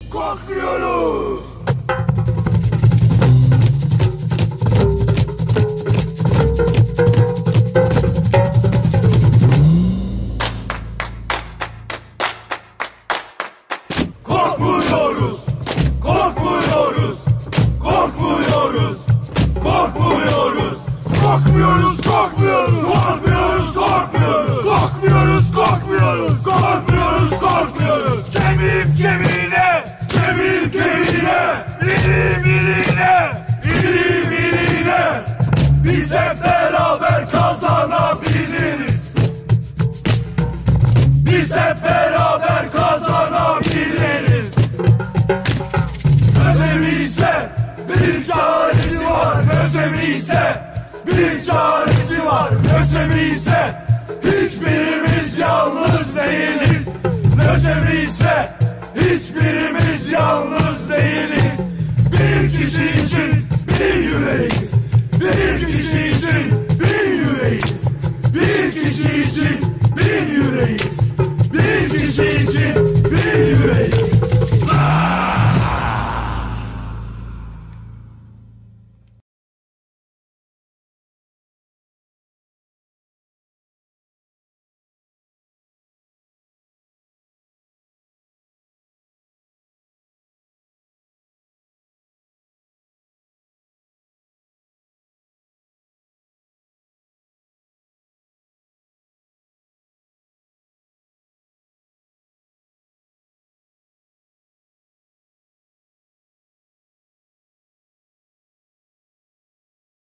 Korkmuyoruz. Korkmuyoruz. Korkmuyoruz. Korkmuyoruz. Korkmuyoruz. Korkmuyoruz, korkmuyoruz. Korkmuyoruz, korkmuyoruz. Korkmuyoruz, korkmuyoruz. Korkmuyoruz, korkmuyoruz. Kemik kemiğine, kemik kemiğine, ilim iline, ilim iline. Biz hep beraber kazanabiliriz. Biz hep beraber kazanabiliriz. Özlemiyse bir çaresi var. Özlemiyse bir çaresi var. Özlemiyse hiçbirimiz yalnız değiliz. Özlemiyse hiçbirimiz yalnız değiliz. Bir kişi için bir yüreğiz. Bir kişi için bir yüreğiz. Bir kişi için bir yüreğiz. Bir kişi için